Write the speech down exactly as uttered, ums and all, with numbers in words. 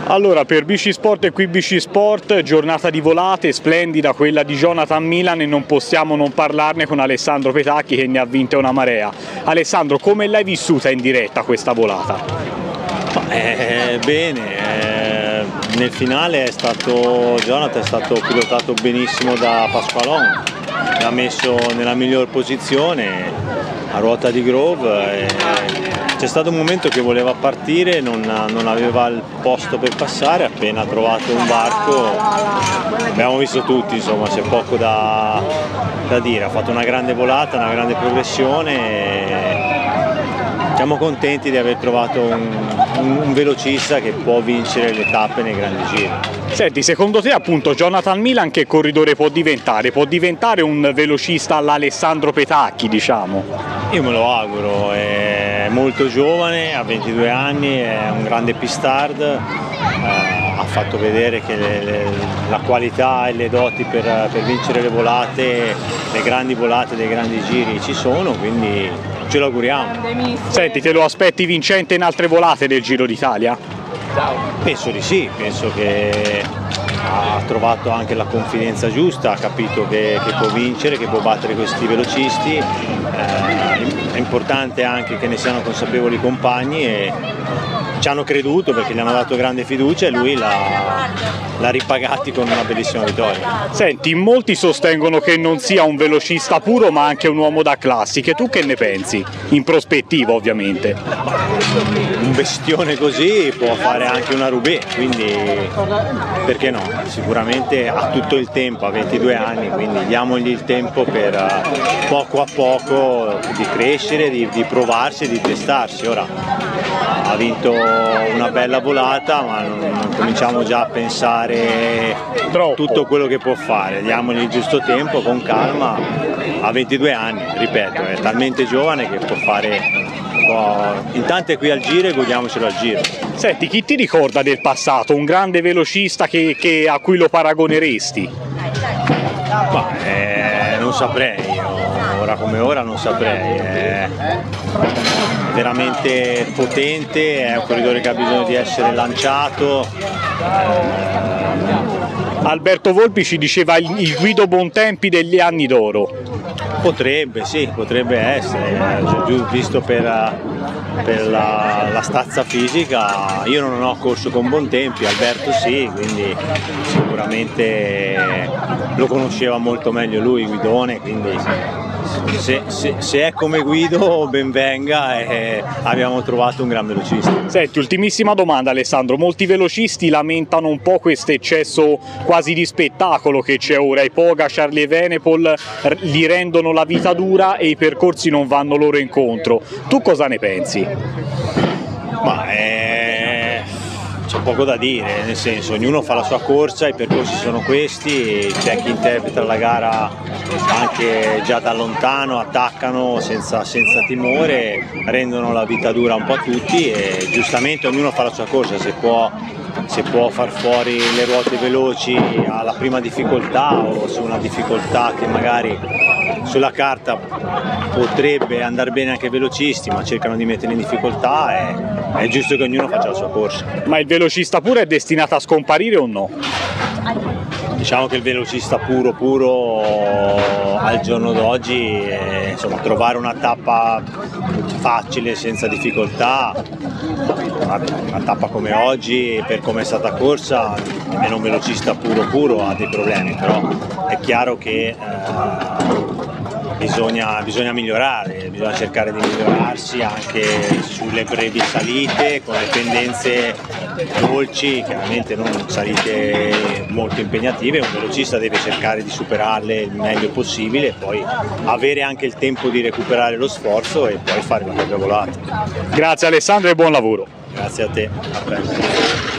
Allora, per Bicisport e qui Bicisport, giornata di volate, splendida quella di Jonathan Milan, e non possiamo non parlarne con Alessandro Petacchi che ne ha vinte una marea. Alessandro, come l'hai vissuta in diretta questa volata? Eh, bene, eh, nel finale è stato, Jonathan è stato pilotato benissimo da Pasqualon, l'ha messo nella miglior posizione a ruota di Grove. Eh, C'è stato un momento che voleva partire, non, non aveva il posto per passare, appena ha trovato un varco, abbiamo visto tutti, insomma c'è poco da, da dire, ha fatto una grande volata, una grande progressione e siamo contenti di aver trovato un, un, un velocista che può vincere le tappe nei grandi giri. Senti, secondo te appunto Jonathan Milan che corridore può diventare? Può diventare un velocista all'Alessandro Petacchi, diciamo? Io me lo auguro, è molto giovane, ha ventidue anni, è un grande pistard, eh, ha fatto vedere che le, le, la qualità e le doti per, per vincere le volate, le grandi volate dei grandi giri ci sono, quindi ce lo auguriamo. Senti, te lo aspetti vincente in altre volate del Giro d'Italia? Penso di sì, penso che ha trovato anche la confidenza giusta, ha capito che, che può vincere, che può battere questi velocisti, eh, è importante anche che ne siano consapevoli i compagni e ci hanno creduto perché gli hanno dato grande fiducia e lui l'ha ripagati con una bellissima vittoria. Senti, molti sostengono che non sia un velocista puro ma anche un uomo da classiche, tu che ne pensi? In prospettiva ovviamente. Un bestione così può fare anche una Roubaix, quindi perché no? Sicuramente ha tutto il tempo, ha ventidue anni, quindi diamogli il tempo per poco a poco di crescere, di, di provarsi, di testarsi. Ora ha vinto una bella volata, ma non, non cominciamo già a pensare Troppo. Tutto quello che può fare, diamogli il giusto tempo, con calma, ha ventidue anni, ripeto, è talmente giovane che può fare, può... intanto è qui al Giro e godiamocelo al Giro. Senti, chi ti ricorda del passato, un grande velocista che, che a cui lo paragoneresti? Ma, eh, non saprei, ora come ora non saprei, è veramente potente, è un corridore che ha bisogno di essere lanciato. Eh... Alberto Volpi ci diceva il, il Guido Bontempi degli anni d'oro. Potrebbe, sì, potrebbe essere, visto per, per la, la stazza fisica. Io non ho corso con Bontempi, Alberto sì, quindi sicuramente lo conosceva molto meglio lui, Guidone, quindi se, se, se è come Guido ben venga e abbiamo trovato un gran velocista. Senti, ultimissima domanda Alessandro, molti velocisti lamentano un po' questo eccesso quasi di spettacolo che c'è ora, i Pogacar, le Evenepoel gli rendono la vita dura e i percorsi non vanno loro incontro, tu cosa ne pensi? Ma eh, c'è poco da dire, nel senso, ognuno fa la sua corsa, i percorsi sono questi, c'è chi interpreta la gara anche già da lontano, attaccano senza, senza timore, rendono la vita dura un po' a tutti e giustamente ognuno fa la sua corsa, se può, se può far fuori le ruote veloci alla prima difficoltà o su una difficoltà che magari sulla carta potrebbe andare bene anche ai velocisti ma cercano di mettere in difficoltà, e è giusto che ognuno faccia la sua corsa. Ma il velocista puro è destinato a scomparire o no? Diciamo che il velocista puro puro al giorno d'oggi, eh, insomma, trovare una tappa facile senza difficoltà, una, una tappa come oggi per come è stata corsa, nemmeno un velocista puro puro ha dei problemi, però è chiaro che eh, Bisogna, bisogna migliorare, bisogna cercare di migliorarsi anche sulle brevi salite, con le pendenze dolci, chiaramente non salite molto impegnative, un velocista deve cercare di superarle il meglio possibile e poi avere anche il tempo di recuperare lo sforzo e poi fare la propria volata. Grazie Alessandro e buon lavoro. Grazie a te, a presto.